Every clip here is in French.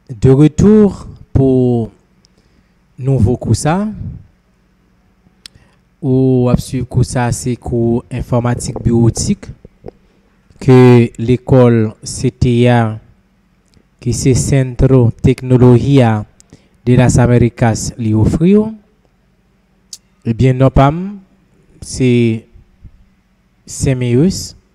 De retour pour nouveau cours ça. Ou suivre cours ça, c'est cours informatique bureautique que l'école CTA, qui c'est Centro Tecnología de las Américas, lui offre. Eh bien, non pas, c'est Semeus.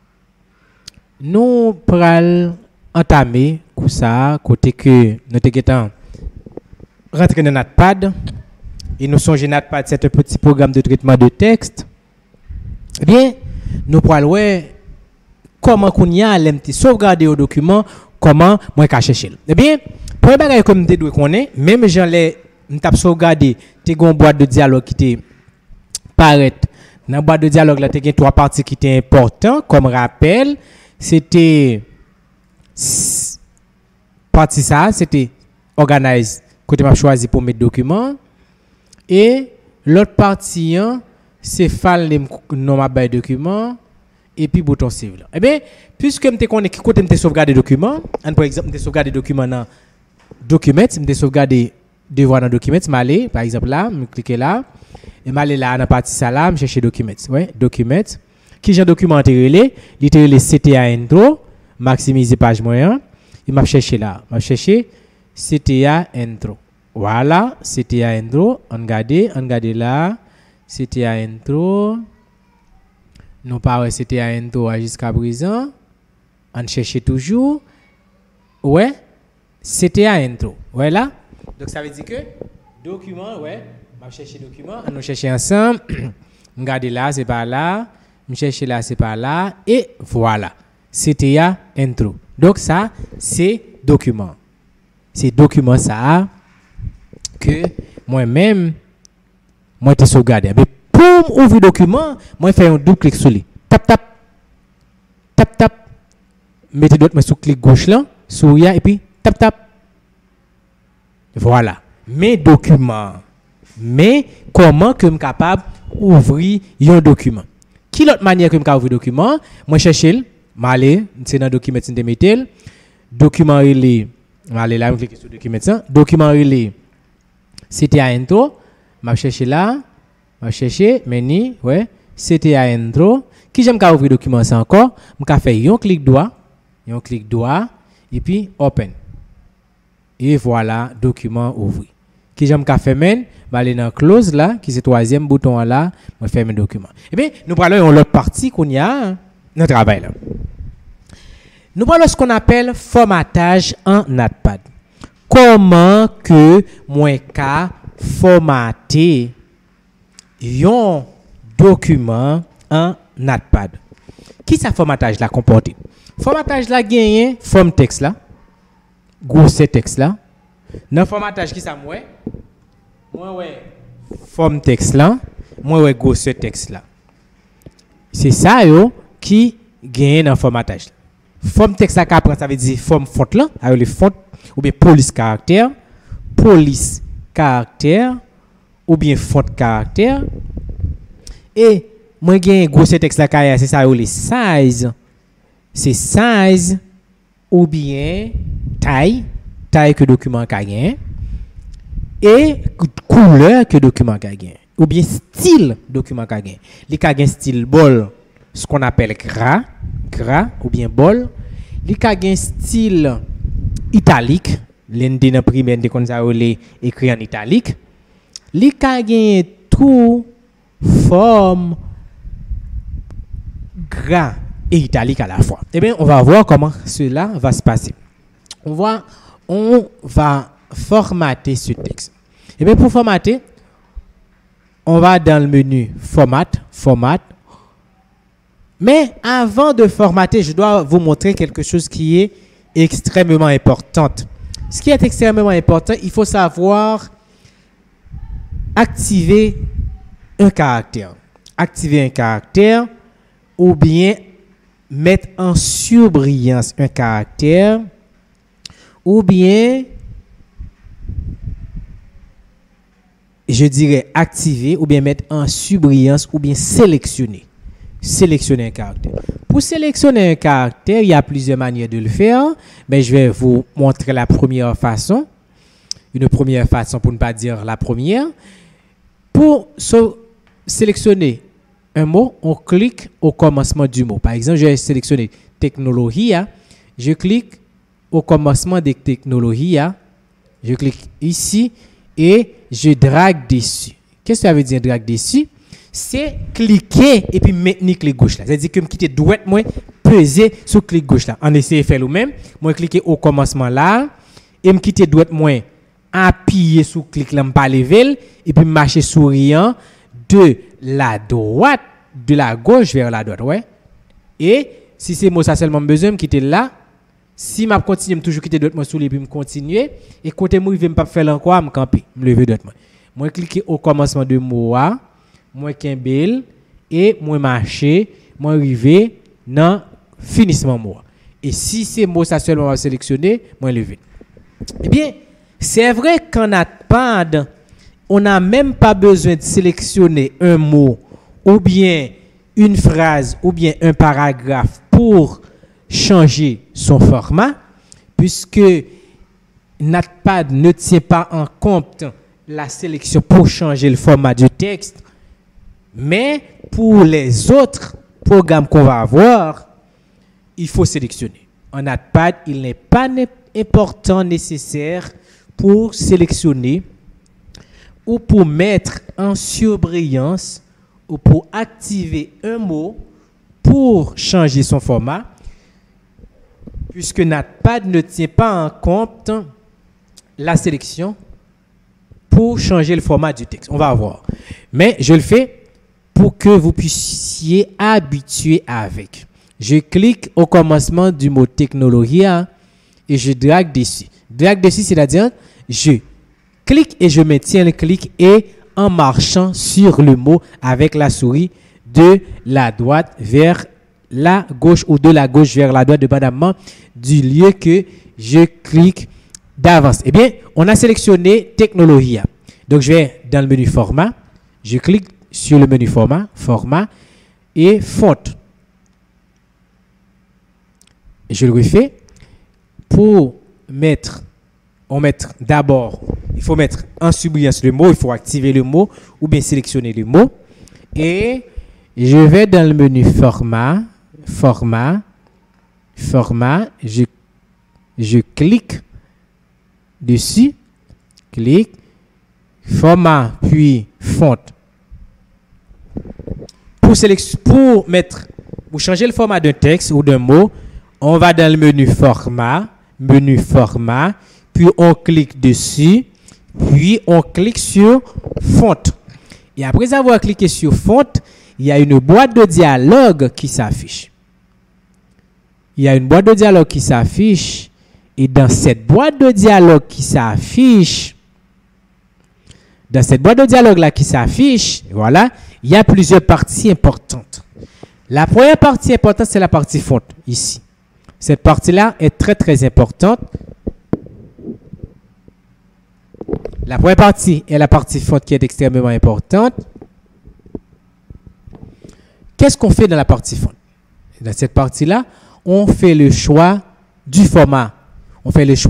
Nous pral entamer coup ça côté que nous t'étant rentrer dans notre pad et nous songeons notre pad c'est un petit programme de traitement de texte. Eh bien, nous pral ouais comment qu'on y a l'MT sauvegarder au document, comment moi ka chercher. Eh bien, pour bagage comme tu dois connaître, même j'en les m't'a sauvegarder, tu gon boîte de dialogue qui te paraît dans boîte de dialogue là tu as trois parties qui étaient importantes comme rappel, c'était partie ça, c'était organise côté m'a choisi pour mes documents et l'autre partie c'est file nom ma bail document et puis bouton save. Eh bien, puisque me connais côté me sauvegarder documents, par exemple me sauvegarder documents dans documents, me sauvegarder devoir dans documents, m'aller par exemple là, me cliquer là et m'aller là dans partie ça là, me chercher documents, ouais, documents qui j'ai documenté relé, il CTA intro, maximiser page moyen. Il m'a cherché là. M'a cherché CTA intro. Voilà, CTA intro. On regarde là. CTA intro. Nous pas CTA intro jusqu'à présent. On cherche toujours. Ouais, CTA intro. Voilà. Donc ça veut dire que document, ouais, m'a cherché document. On nous chercher ensemble. Regardez là, c'est pas là. Me chercher là, c'est pas là. Et voilà. CTA intro. Donc ça, c'est document. C'est document ça que moi-même, moi te sauvegarde. Mais pour ouvrir document, moi fais un double clic sur lui. Tap tap. Tap tap. Mettez d'autres sur clic gauche là, sur ya et puis tap tap. Voilà. Mes documents. Mais comment que je suis capable d'ouvrir un document? Qui l'autre manière que je suis capable d'ouvrir un document? Moi chercher Malé, c'est dans document de metel. Document relé, malé là, je clique sur document ça. Document relé, CTA intro. M'a chercher là, m'a chercher menu, ouais, CTA intro. Qui j'aime qu'à ouvrir document ça encore, m'ka faire un clic droit et puis open. Et voilà, document ouvert. Qui j'aime qu'à faire men, aller dans close là, qui c'est troisième bouton là, me fermer document. Et bien, nous parlons de l'autre partie qu'on y a dans le travail là. Nous parlons de ce qu'on appelle formatage en Notepad. Comment que moi ka formater un document en Notepad? Qui ça formatage la comporte? Formatage la gagne forme texte là. Gros texte là. Dans formatage qui ça moi? Moi ouais forme texte là. Moi ouais gros texte là. C'est ça yo qui gagne dans formatage. Forme texte là qu'après ça veut dire forme font là, avec les fonts ou bien police caractère ou bien font caractère. Et moi gagne gros texte là c'est ça les size. C'est size ou bien taille que document ka gagne et couleur que document ka gagne ou bien style document ka gagne. Li ka gagne style bol, ce qu'on appelle gras ou bien bol. Li ka gen style italique, l'ende dans primaire de kon sa écrit en italique. Li ka gen tout forme gras et italique à la fois. Eh bien, on va voir comment cela va se passer. On va formater ce texte. Eh bien, pour formater, on va dans le menu format. Mais avant de formater, je dois vous montrer quelque chose qui est extrêmement important. Ce qui est extrêmement important, il faut savoir activer un caractère. Activer un caractère ou bien mettre en surbrillance un caractère ou bien, je dirais activer ou bien mettre en surbrillance ou bien sélectionner. sélectionner un caractère. Pour sélectionner un caractère, il y a plusieurs manières de le faire. Mais je vais vous montrer la première façon. Une première façon, pour ne pas dire la première. Pour sélectionner un mot, on clique au commencement du mot. Par exemple, je vais sélectionner technologie. Je clique au commencement des technologies. Je clique ici et je drague dessus. Qu'est-ce que ça veut dire drague dessus? C'est cliquer et puis maintenir clic gauche là. C'est-à-dire que je quitte droite, moi peser sur clic gauche là. On essaie de faire le même. Moi cliquer au commencement là et me quitter droite, moi appuyer sur clic là, me pas lever et puis marcher souriant de la droite, de la gauche vers la droite, ouais. Et si c'est moi ça seulement besoin me quitter là. Si je continue, je toujours quitter d'autres moi sous les puis me continuer et côté moi il veut me pas faire encore me camper, me lever d'autres moi. Moi cliquer au commencement de mot a, moi kembel et moi marcher, moi arriver dans finissement mot. Et si c'est mot ça seulement va sélectionner, moi lever. Eh bien, c'est vrai qu'en Notepad, on n'a même pas besoin de sélectionner un mot ou bien une phrase ou bien un paragraphe pour changer son format, puisque Notepad ne tient pas en compte la sélection pour changer le format du texte, mais pour les autres programmes qu'on va avoir, il faut sélectionner. En Notepad, il n'est pas important nécessaire pour sélectionner ou pour mettre en surbrillance ou pour activer un mot pour changer son format, puisque Notepad ne tient pas en compte la sélection pour changer le format du texte. On va voir. Mais je le fais pour que vous puissiez habituer avec. Je clique au commencement du mot technologie et je drague dessus. Drague dessus, c'est-à-dire je clique et je maintiens le clic et en marchant sur le mot avec la souris de la droite vers la gauche ou de la gauche vers la droite, dépendamment du lieu que je clique d'avance. Eh bien, on a sélectionné technologie. Donc, je vais dans le menu format. Je clique sur le menu format et font. Je le refais. Pour mettre, d'abord, il faut mettre en surbrillance le mot, il faut activer le mot ou bien sélectionner le mot. Et je vais dans le menu format, je clique dessus, format, puis font. Pour changer le format d'un texte ou d'un mot, on va dans le menu format, puis on clique dessus, puis on clique sur font. Et après avoir cliqué sur font, il y a une boîte de dialogue qui s'affiche. Et dans cette boîte de dialogue là qui s'affiche, voilà, il y a plusieurs parties importantes. La première partie importante, c'est la partie font ici. Cette partie-là est très très importante. La première partie est la partie font qui est extrêmement importante. Qu'est-ce qu'on fait dans la partie font? Dans cette partie-là, on fait le choix du format. Dans le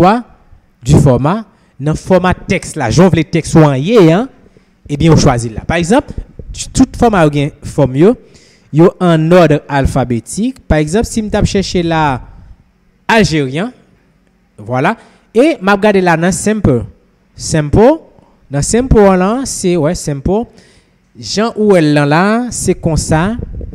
format texte là, j'ouvre les textes ou en yé, et bien on choisit là. Par exemple, tout format ou bien forme yo en ordre alphabétique. Par exemple, si je tape chercher là algérien, voilà, et m'a regarder là dans simple. Dans simple là, c'est simple. Jean ou elle là, c'est comme ça.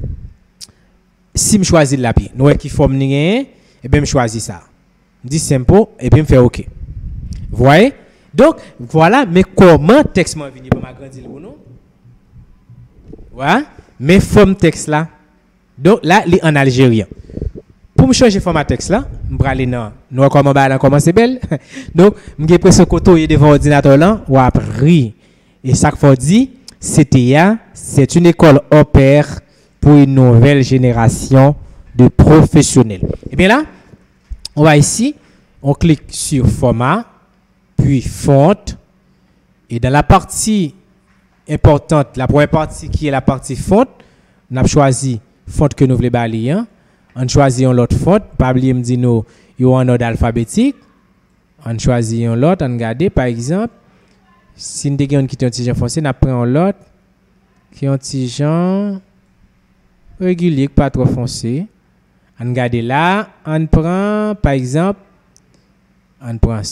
Si je choisis la pied, nous qui forme rien, et bien je choisis ça. Je dis simple et puis je fais OK. Vous voyez? Donc voilà, mais comment texte m'a venu pour m'agrandir le nom? Voilà, mais forme texte là. Donc là, il est en algérien. Pour me changer format texte là, je vais aller dans nous comment c'est belle. Donc, je vais presser côté devant l'ordinateur là, ou après. Et ça qu'il faut dire, c'est une école au pair pour une nouvelle génération de professionnels. Et bien là, on va ici, on clique sur format, puis font. Et dans la partie importante, la première partie qui est la partie font, on a choisi font que nous voulons balayer. On choisit l'autre font, pas oublier me dit nous yo en ordre alphabétique. On choisit l'autre, on regarde par exemple si nous avons qui un petit genre foncé, on prend l'autre qui un petit genre régulier pas trop foncé. On regarde là, on prend par exemple on prend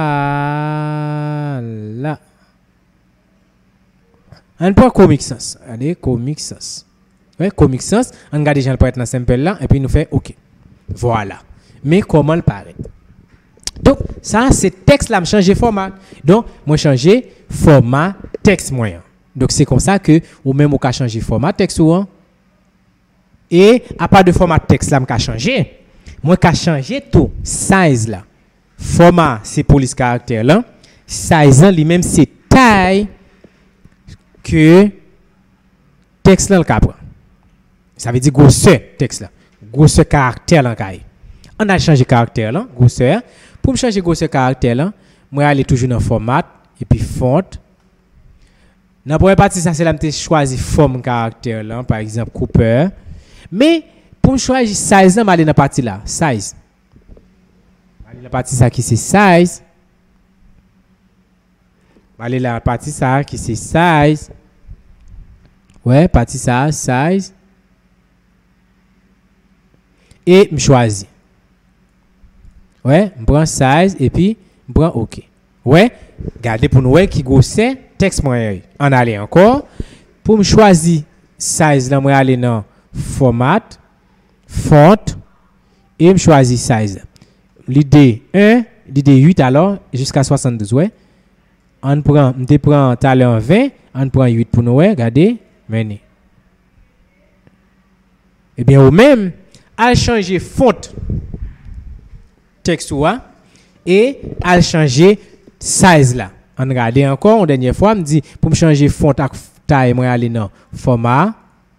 ça là. On prend Comic Sans. Allez, Comic Sans. Ouais, Comic Sans, on regarde déjà le pour être dans simple là et puis nous fait OK. Voilà. Mais comment le paraît? Donc ça c'est texte là me changer format. Donc moi changer format texte moyen. Donc c'est comme ça que ou même on peut changer format texte ou hein? Et à part de format texte là me changer. Moi ka changer tout size là. Format c'est police caractère là. Size là lui même c'est taille que texte là le capra. Ça veut dire grosseur texte là. Grosseur caractère là caille. On a changé caractère là, grosseur. Pour me changer grosseur caractère là, moi aller toujours dans format et puis font. Dans la première partie ça c'est là me choisi forme caractère là, par exemple coupeur. Mais pour me choisir size là, aller dans partie là, size. Aller dans partie ça qui c'est size. Aller dans la partie ça qui c'est size. Ouais, partie ça size. Et me choisis. Ouais, je prends size et puis je prends OK. Ouais, regardez pour nous qui grosseur texte moyen. On aller encore pour me choisir size là, moi aller dans format, font et me choisir size. L'idée 1, l'idée 8 alors jusqu'à 72 ouais. On prend tout à l'heure 20, on prend 8 pour nous ouais, regardez, menez. Et bien au même à changer font texte et à changer size là. On regarde encore une dernière fois me dit pour me changer font à taille moi aller dans format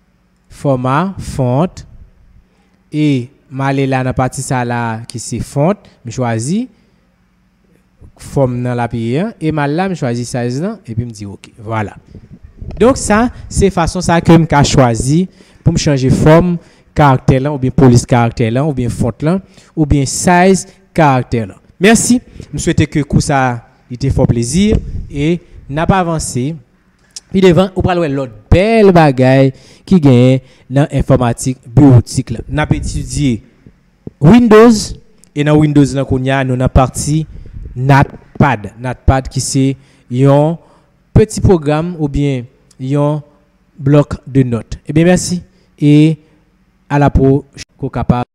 font et m'aller là dans partie ça là qui c'est font me choisis forme dans la prière et mal là me choisis size là et puis me dit OK. Voilà. Donc ça c'est façon ça que me choisi pour me changer forme caractère là ou bien police caractère là ou bien font là ou bien size caractère là. Merci. Je souhaite que coup ça était fort plaisir et n'a pas avancé. Puis devant on parle l'autre belle bagaille qui gagne dans informatique bureautique là. N'a pas étudié Windows et dans Windows là qu'on y a nous dans partie Notepad qui c'est un petit programme ou bien un bloc de notes. Eh bien merci et à la prochaine capable